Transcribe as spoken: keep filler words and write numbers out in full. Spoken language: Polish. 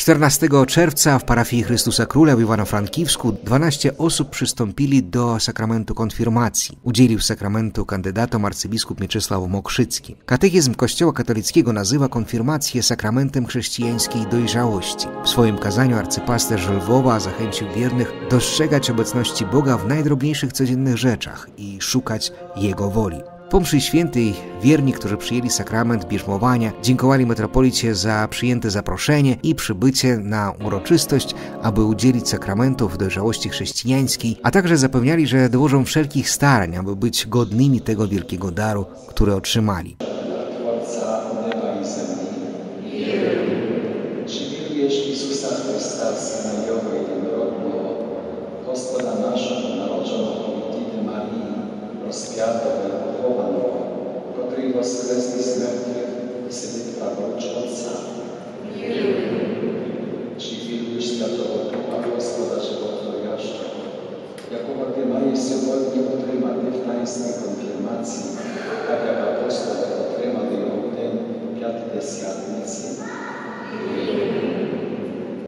czternastego czerwca w parafii Chrystusa Króla w Iwano-Frankiwsku dwanaście osób przystąpili do sakramentu konfirmacji. Udzielił sakramentu kandydatom arcybiskup Mieczysław Mokrzycki. Katechizm Kościoła katolickiego nazywa konfirmację sakramentem chrześcijańskiej dojrzałości. W swoim kazaniu arcypasterz Lwowa zachęcił wiernych dostrzegać obecności Boga w najdrobniejszych codziennych rzeczach i szukać Jego woli. Po mszy świętej wierni, którzy przyjęli sakrament bierzmowania, dziękowali metropolicie za przyjęte zaproszenie i przybycie na uroczystość, aby udzielić sakramentów dojrzałości chrześcijańskiej, a także zapewniali, że dołożą wszelkich starań, aby być godnymi tego wielkiego daru, który otrzymali. Tworca nieba i zemi, czy wirujesz Jezusa Chrysta, Syna Jego jednorodnego, Gospoda naszego, narodzonego od Diewy Marii, rozpiętego i pochowanego, który woskresł z mертвых i siedzi praworucz Otca. Czy wirujesz Świętego Ducha, Gospoda Żywotwórczego, jakogo Ty masz сьогодні отримати в таїнстві конфірмації, так як апостол